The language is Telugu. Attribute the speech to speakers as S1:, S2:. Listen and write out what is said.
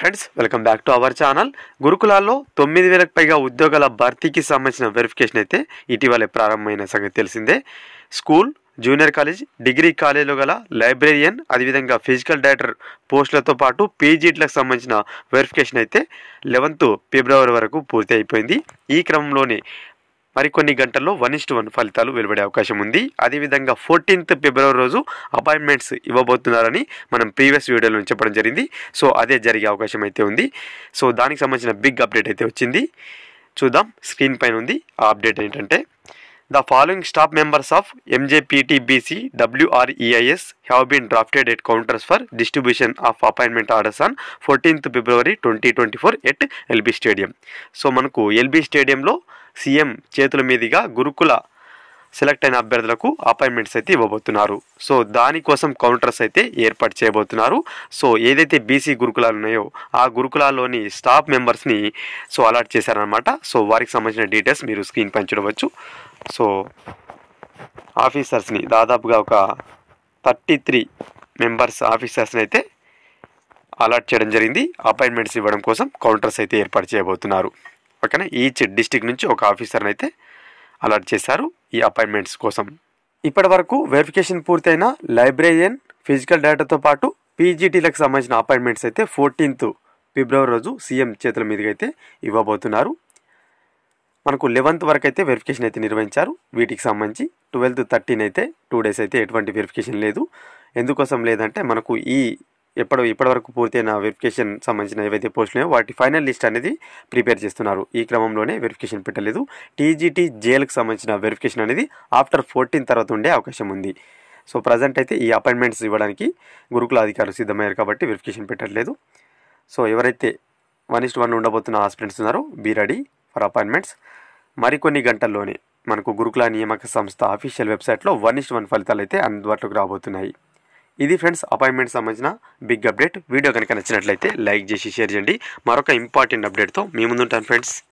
S1: Friends, welcome back to our channel. గురుకులాల్లో 9,000కు పైగా ఉద్యోగాల భర్తీకి సంబంధించిన వెరిఫికేషన్ అయితే ఇటీవలే ప్రారంభమైన సంగతి తెలిసిందే. స్కూల్, జూనియర్ కాలేజ్, డిగ్రీ కాలేజీలో గల లైబ్రేరియన్, అదేవిధంగా ఫిజికల్ డైరెక్టర్ పోస్టులతో పాటు పీజీటీలకు సంబంధించిన వెరిఫికేషన్ అయితే 11th ఫిబ్రవరి వరకు పూర్తి అయిపోయింది. ఈ క్రమంలోనే మరికొన్ని గంటల్లో 1:1 ఫలితాలు వెలువడే అవకాశం ఉంది. అదేవిధంగా 14th ఫిబ్రవరి రోజు అపాయింట్మెంట్స్ ఇవ్వబోతున్నారని మనం ప్రీవియస్ వీడియోలో చెప్పడం జరిగింది. సో అదే జరిగే అవకాశం అయితే ఉంది. సో దానికి సంబంధించిన బిగ్ అప్డేట్ అయితే వచ్చింది. చూద్దాం, స్క్రీన్ పైన ఉంది. ఆ అప్డేట్ ఏంటంటే, the following staff members of MJPTBC WREIS have been drafted at counters for distribution of appointment orders on 14th February 2024 at LB Stadium. So మనకు LB స్టేడియంలో సీఎం చేతుల మీదుగా గురుకుల సెలెక్ట్ అయిన అభ్యర్థులకు అపాయింట్మెంట్స్ అయితే ఇవ్వబోతున్నారు. సో దానికోసం కౌంటర్స్ అయితే ఏర్పాటు చేయబోతున్నారు. సో ఏదైతే బీసీ గురుకులాలు ఉన్నాయో ఆ గురుకులాల్లోని స్టాఫ్ మెంబర్స్ని అలాట్ చేశారనమాట. సో వారికి సంబంధించిన డీటెయిల్స్ మీరు స్క్రీన్ పైన చూడవచ్చు. సో ఆఫీసర్స్ని దాదాపుగా ఒక 33 మెంబర్స్ ఆఫీసర్స్ని అయితే అలాట్ చేయడం జరిగింది. అపాయింట్మెంట్స్ ఇవ్వడం కోసం కౌంటర్స్ అయితే ఏర్పాటు చేయబోతున్నారు. ఓకేనా, ఈచ్ డిస్టిక్ నుంచి ఒక ఆఫీసర్ని అయితే అలాట్ చేశారు ఈ అపాయింట్మెంట్స్ కోసం. ఇప్పటి వరకు వెరిఫికేషన్ పూర్తయిన లైబ్రేరియన్, ఫిజికల్ డైరెక్టర్తో పాటు పీజీటీలకు సంబంధించిన అపాయింట్మెంట్స్ అయితే 14th ఫిబ్రవరి రోజు సీఎం చేతుల మీదుగా అయితే ఇవ్వబోతున్నారు. మనకు 11th వరకు అయితే వెరిఫికేషన్ అయితే నిర్వహించారు. వీటికి సంబంధించి 12th 13 అయితే 2 days అయితే ఎటువంటి వెరిఫికేషన్ లేదు. ఎందుకోసం లేదంటే మనకు ఇప్పటివరకు పూర్తయిన వెరిఫికేషన్ సంబంధించిన ఏవైతే పోస్టులు ఉన్నాయో వాటి ఫైనల్ లిస్ట్ అనేది ప్రిపేర్ చేస్తున్నారు. ఈ క్రమంలోనే వెరిఫికేషన్ పెట్టలేదు. టీజీటీ జేఎల్కి సంబంధించిన వెరిఫికేషన్ అనేది ఆఫ్టర్ 14 తర్వాత ఉండే అవకాశం ఉంది. సో ప్రజెంట్ అయితే ఈ అపాయింట్మెంట్స్ ఇవ్వడానికి గురుకుల అధికారులు సిద్ధమయ్యారు కాబట్టి వెరిఫికేషన్ పెట్టట్లేదు. సో ఎవరైతే 1:1 ఉండబోతున్న ఆస్పిరెంట్స్ ఉన్నారో బీ రెడీ ఫర్ అపాయింట్మెంట్స్. మరికొన్ని గంటల్లోనే మనకు గురుకుల నియామక సంస్థ అఫీషియల్ వెబ్సైట్లో 1:1 ఫలితాలు అయితే అందుబాటులోకి రాబోతున్నాయి. ఇది ఫ్రెండ్స్ అపాయింట్మెంట్ సంబంధించిన బిగ్ అప్డేట్. వీడియో కనుక నచ్చినట్లయితే లైక్ చేసి షేర్ చేయండి. మరొక ఇంపార్టెంట్ అప్డేట్తో మీ ముందుంటాను ఫ్రెండ్స్.